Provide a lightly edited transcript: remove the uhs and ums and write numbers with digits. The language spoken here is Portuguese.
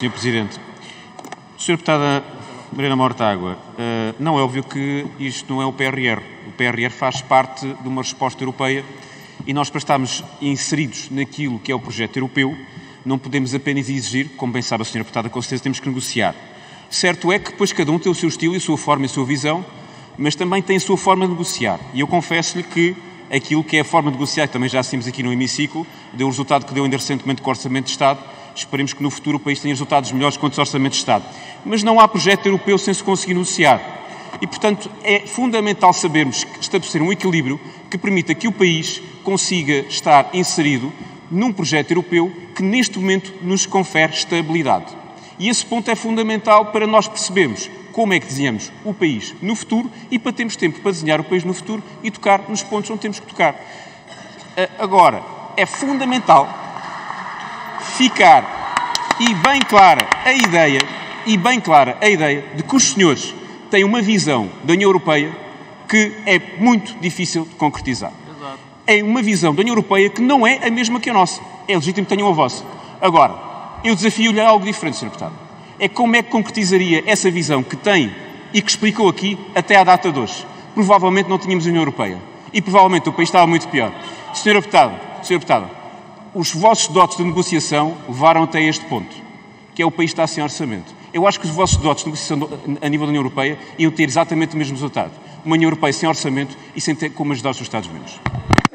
Sr. Presidente, Sra. Deputada Mariana Mortágua, não é óbvio que isto não é o PRR. O PRR faz parte de uma resposta europeia e nós, para estarmos inseridos naquilo que é o projeto europeu, não podemos apenas exigir, como bem sabe a Sra. Deputada, com certeza temos que negociar. Certo é que depois cada um tem o seu estilo, a sua forma e a sua visão, mas também tem a sua forma de negociar. E eu confesso-lhe que aquilo que é a forma de negociar, que também já assistimos aqui no hemiciclo, deu o resultado que deu ainda recentemente com o Orçamento de Estado. Esperemos que no futuro o país tenha resultados melhores quanto ao Orçamento de Estado. Mas não há projeto europeu sem se conseguir negociar. E, portanto, é fundamental sabermos estabelecer um equilíbrio que permita que o país consiga estar inserido num projeto europeu que, neste momento, nos confere estabilidade. E esse ponto é fundamental para nós percebermos como é que desenhamos o país no futuro e para termos tempo para desenhar o país no futuro e tocar nos pontos onde temos que tocar. Agora, é fundamental ficar bem clara a ideia de que os senhores têm uma visão da União Europeia que é muito difícil de concretizar. Exato. É uma visão da União Europeia que não é a mesma que a nossa. É legítimo que tenham a vossa. Agora, eu desafio-lhe a algo diferente, Sr. Deputado. É como é que concretizaria essa visão que tem e que explicou aqui até à data de hoje. Provavelmente não tínhamos União Europeia. E provavelmente o país estava muito pior. Sr. Deputado, os vossos dotes de negociação levaram até este ponto, que é o país estar sem orçamento. Eu acho que os vossos dotes de negociação a nível da União Europeia iam ter exatamente o mesmo resultado. Uma União Europeia sem orçamento e sem ter como ajudar os seus Estados-membros.